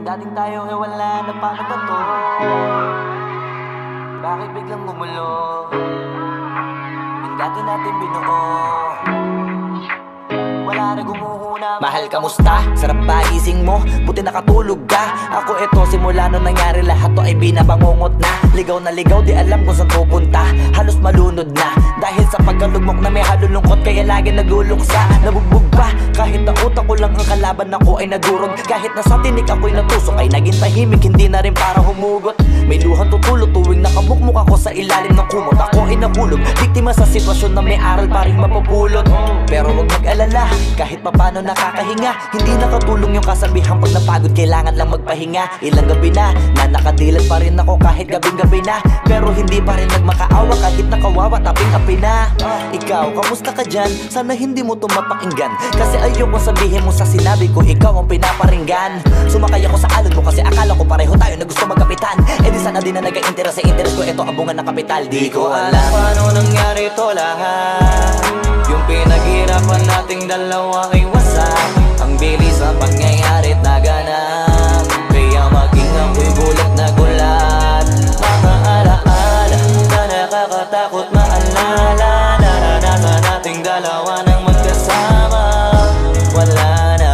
dating tayo wala na, paano ba to? Bakit biglang gumulo? Yung dati natin binuo, wala na gumuhuna. Mahal, kamusta? Sarap ba gising mo? Buti nakatulog ka. Ako eto, simula nung nangyari lahat to ay binabangungot na. Ligaw na ligaw, di alam kung saan pupunta. Halos malunod na dahil sa pagkalugmok na may halulungkot, kaya lagi nagluluksa. Nabugbog pa, kahit na utak ko lang ang kalaban, ako ay nadurog. Kahit na sa tinik ako'y natusok, ay naging tahimik, hindi na rin para humugot. May luhang tutulog tuwing nakamukmuk ako sa ilalim ng kumot. Ako ay nahulog, biktima sa sitwasyon na may aral pa rin mapupulot. Pero huwag mag-alala, kahit papano nakakahinga. Hindi nakatulong yung kasabihan, pag napagod kailangan lang magpahinga. Ilang gabi na nakadilat pa rin ako kahit gabing-gabi na. Pero hindi pa rin nagmakaawa kahit nakawawa, taping-api na. Ikaw, kamusta ka dyan? Sana hindi mo to mapakinggan, kasi ayoko sabihin mo sa sinabi ko ikaw ang pinaparinggan. Sumakay ako sa alon mo kasi akala ko pareho tayo na gusto magkapitan. Eh di sana di na nag-interest sa interest ko, ito ang bunga ng kapital. Di ko alam paano nangyari to lahat. Yung pinaghirapan nating dalawa ay wasak. Ang bilis ang pangyayari't naganap, kaya maging ako'y gulat na gulat. Mga alaala na nakakatakot maalala, naranasan nating dalawa nang magkasama. Wala na,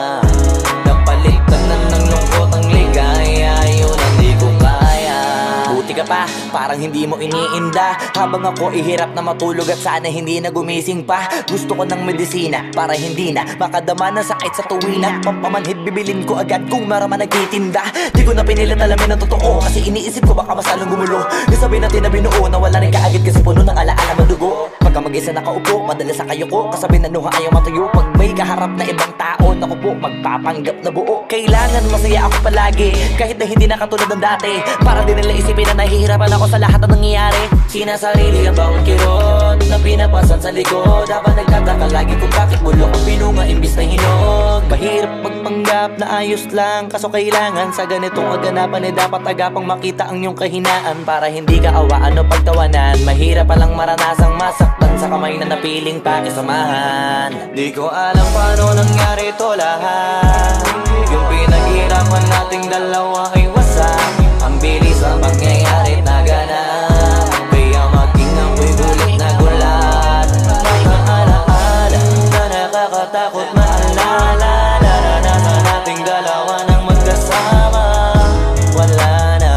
napalitan na ng lungkot ang ligaya, yun ang di ko kaya. Buti ka pa, parang hindi mo iniinda, habang ako ihirap na matulog at sana hindi na gumising pa. Gusto ko ng medisina para hindi na makadama ng sakit sa tuwina. Pampamanhid bibilin ko agad kung maraman nagtitinda. Di ko na pinilit alamin ang totoo, kasi iniisip ko baka masalong gumulo. Isabi natin na binuo na wala rin kaagad, kasi puno ng alaala madugo. Pagka mag-isa nakaupo, madalas sa kayo ko, kasabi na nuha ayaw matuyo. Pag may kaharap na ibang tao, naku po, magpapanggap na buo. Kailangan masaya ako palagi, kahit na hindi na katulad ng dati. Para din nila isipin na nahihirapan ako sa lahat ng nangyayari. Sinasarili ang bawat kirot na pinapasan sa likod, habang nagtataka lagi kung bakit bulok ang pinunga imbis na hinog. Mahirap magpanggap na ayos lang, kaso kailangan sa ganitong aganapan dapat agapang makita ang iyong kahinaan, para hindi ka awaan o pagtawanan. Mahirap palang maranasang masaktan sa kamay na napiling pakisamahan. Di ko alam paano nangyari to lahat. Yung pinaghirapan nating dalawa ay wasak. Ang bilis ang pangyayari't naganap, kaya maging ako'y gulat na gulat. Mga alaala na nakakatakot maalala, naranasan nating dalawa nang magkasama. Wala na,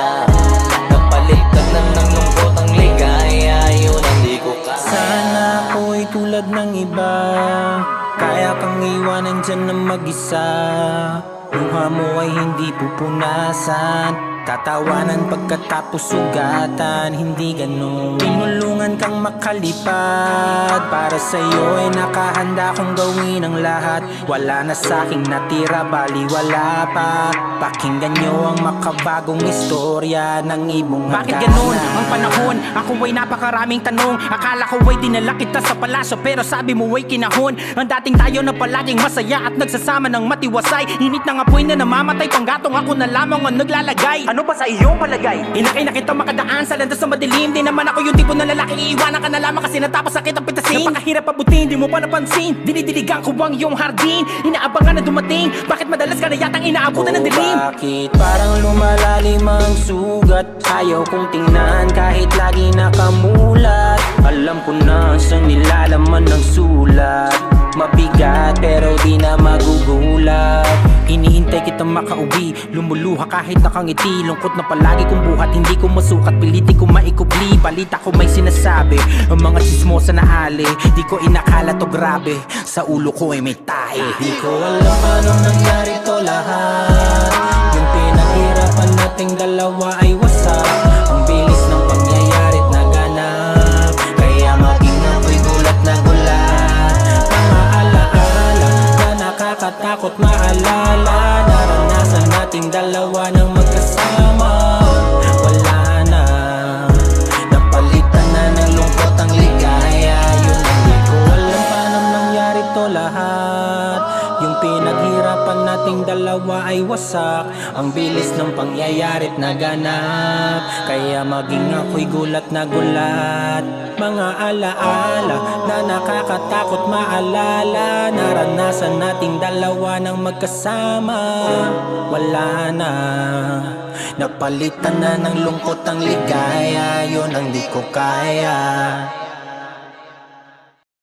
napalitan na ng lungkot ang ligaya, yun ang di ko kaya. Sana ako'y tulad ng iba, kaya kang iwanan dyan na mag-isa. Luha mo ay hindi pupunasan, tatawanan pagkatapos sugatan, hindi ganun. Tinulungan kang makalipad, para sa'yo ay nakahanda kong gawin ang lahat. Wala na sa'king natira, bali wala pa. Pakinggan nyo ang makabagong istorya ng ibong hagana. Bakit ganun ang panahon? Ako ay napakaraming tanong. Akala ko ay dinala kita sa palasyo, pero sabi mo ay kinahon. Ang dating tayo na palaging masaya at nagsasama ng matiwasay. Init ng apoy na namamatay, panggatong ako na lamang ang naglalagay. Ano ba sa iyong palagay? Inakay na kita makadaan sa landas na madilim. Di naman ako yung tipo na lalaking iiwanan ka na lamang kasi natapos sakit ang pitasin. Napakahirap abutin, di mo pa napansin. Dinidiligan ko ang iyong hardin, inaabangan na dumating. Bakit madalas ka na yatang inaabutan ng dilim? Bakit parang lumalalim ang sugat? Ayaw kong tingnan kahit lagi nakamulat. Alam ko na sa nilalaman ng sulat. Mabigat pero di na magugulat. Inihintay kitang makauwi, lumuluha kahit nakangiti. Lungkot na palagi kong buhat, hindi ko masukat, piliti ko maikubli. Balita ko may sinasabi, ang mga chismosa na ali. Di ko inakala to grabe, sa ulo ko ay may tahi. Di ko alam paano nangyari to lahat. Yung pinaghirapan nating dalawa ay wasak. Ang bilis ng pangyayari't naganap, kaya maging ako'y gulat na gulat. Mga alaala na nakakatakot maalala, naranasan nating dalawa nang magkasama. Wala na, napalitan na ng lungkot ang ligaya. Yun ang di ko alam paano nangyari to lahat. Yung pinaghirapan natin nating dalawa ay wasak. Ang bilis ng pangyayari't naganap, kaya maging ako'y gulat na gulat. Mga alaala na nakakatakot maalala, naranasan nating dalawa ng magkasama. Wala na, napalitan na ng lungkot ang ligaya, yun ang di ko kaya.